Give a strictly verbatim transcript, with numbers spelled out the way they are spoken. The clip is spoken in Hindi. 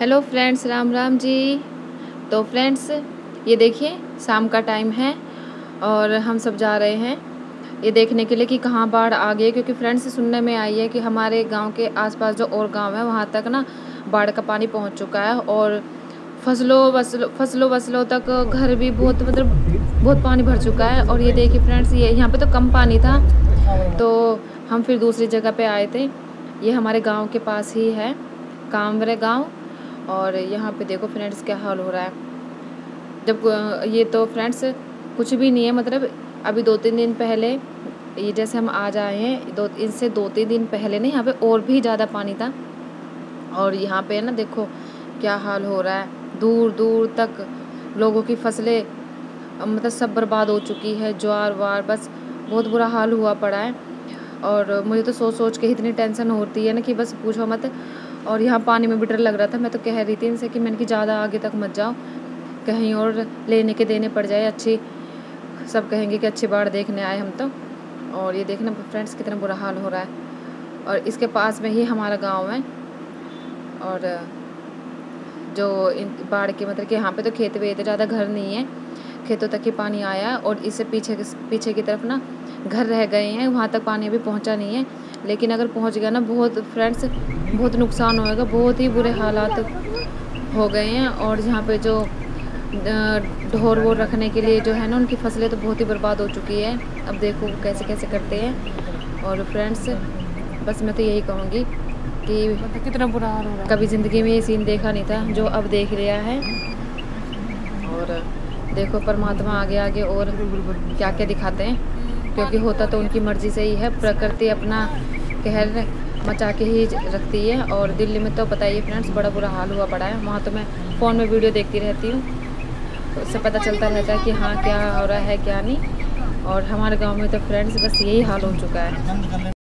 Hello friends, Ram Ram ji. तो फ्रेंड्स, ये देखिए शाम का टाइम है और हम सब जा रहे हैं ये देखने के लिए कि कहाँ बाढ़ आ गई है। क्योंकि फ्रेंड्स सुनने में आई है कि हमारे गांव के आसपास जो और गांव है वहाँ तक ना बाढ़ का पानी पहुँच चुका है और फसलों वसलों फसलों वसलों तक घर भी बहुत मतलब बहुत पानी भर चुका है। और ये देखिए फ्रेंड्स, ये यहाँ पे तो कम पानी था तो हम फिर दूसरी जगह पे आए थे। ये हमारे गांव के पास ही है, कामरे गांव। और यहाँ पे देखो फ्रेंड्स क्या हाल हो रहा है। जब ये तो फ्रेंड्स कुछ भी नहीं है, मतलब अभी दो तीन दिन पहले ये जैसे हम आज आए हैं, दो इनसे दो तीन दिन पहले ना यहाँ पे और भी ज़्यादा पानी था। और यहाँ पे ना देखो क्या हाल हो रहा है, दूर दूर तक लोगों की फसलें मतलब सब बर्बाद हो चुकी है, ज्वार वार बस बहुत बुरा हाल हुआ पड़ा है। और मुझे तो सोच सोच के इतनी टेंशन होती है ना कि बस पूछो मत। और यहाँ पानी में भी डर लग रहा था। मैं तो कह रही थी इनसे कि मैंने कि ज़्यादा आगे तक मत जाओ, कहीं और लेने के देने पड़ जाए। अच्छी सब कहेंगे कि अच्छी बाढ़ देखने आए हम तो। और ये देखना फ्रेंड्स कितना बुरा हाल हो रहा है। और इसके पास में ही हमारा गांव है। और जो इन बाढ़ के मतलब कि यहाँ पे तो खेत वेत ज़्यादा घर नहीं है, खेतों तक ही पानी आया। और इससे पीछे पीछे की तरफ ना घर रह गए हैं, वहाँ तक पानी अभी पहुँचा नहीं है। लेकिन अगर पहुँच गया ना बहुत फ्रेंड्स बहुत नुकसान होएगा, बहुत ही बुरे हालात हो गए हैं। और यहाँ पे जो ढोर वोर रखने के लिए जो है ना उनकी फसलें तो बहुत ही बर्बाद हो चुकी है। अब देखो कैसे कैसे करते हैं। और फ्रेंड्स बस मैं तो यही कहूँगी कि कितना बुरा हाल हो रहा है। कभी ज़िंदगी में ये सीन देखा नहीं था जो अब देख लिया है। और देखो परमात्मा आगे आगे और क्या क्या दिखाते हैं, क्योंकि होता तो उनकी मर्ज़ी से ही है। प्रकृति अपना कहर मचा के ही रखती है। और दिल्ली में तो पता ही है फ्रेंड्स बड़ा बुरा हाल हुआ पड़ा है। वहाँ तो मैं फ़ोन में वीडियो देखती रहती हूँ तो उससे पता चलता रहता है कि हाँ क्या हो रहा है क्या नहीं। और हमारे गांव में तो फ्रेंड्स बस यही हाल हो चुका है।